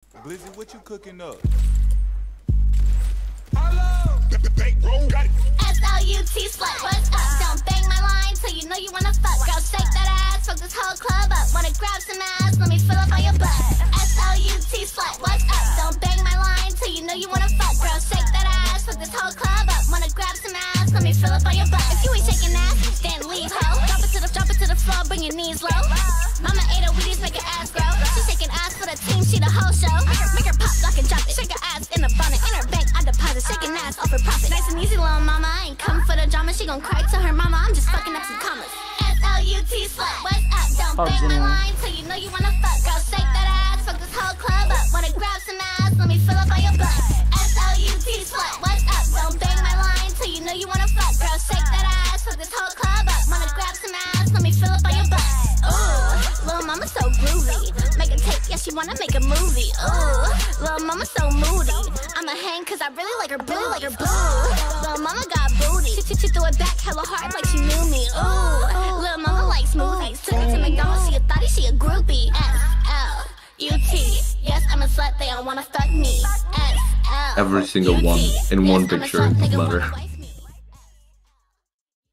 Blizzy, what you cooking up? S-L-U-T slut, what's up? Don't bang my line till you know you wanna fuck. Girl, shake that ass, fuck this whole club up. Wanna grab some ass, let me fill up on your butt. S-L-U-T slut, what's up? Don't bang my line till you know you wanna fuck. Girl, shake that ass, fuck this whole club up. Wanna grab some ass, let me fill up on your butt. If you ain't shaking ass, then leave, ho. Drop it to the floor, bring your knees low. Mama ate her Wheaties, make her ass grow. She shaking ass for the team, she the whole show. Make her pop, lock and drop it. Shake her ass in a bonnet, in her bank, I deposit. Shaking ass off her profit. Nice and easy, little mama, I ain't come for the drama. She gon' cry to her mama, I'm just fucking up some commas. S-L-U-T slut, what's up? Don't bang my line till you know you wanna fuck. Girl, shake that ass, fuck this whole club up. Wanna grab some ass, let me fill up on your butt. S-L-U-T slut, what's up? Don't bang my line till you know you wanna fuck. Girl, shake that ass, fuck this whole club up. Wanna grab some ass, let me fill up on your butt. Ooh, little mama so groovy. Make a tape, yeah, she wanna make a movie. Ooh, little mama so moody. I'ma hang cause I really like her boo. Little mama got booty. She threw it back hella hard like she knew me. Ooh, little mama likes smoothies. Took her to McDonald's, she a thotty, she a groupie. S-L-U-T. Yes, I'm a slut, they all wanna fuck me. S-L-U-T. Every single one in one picture, doesn't matter.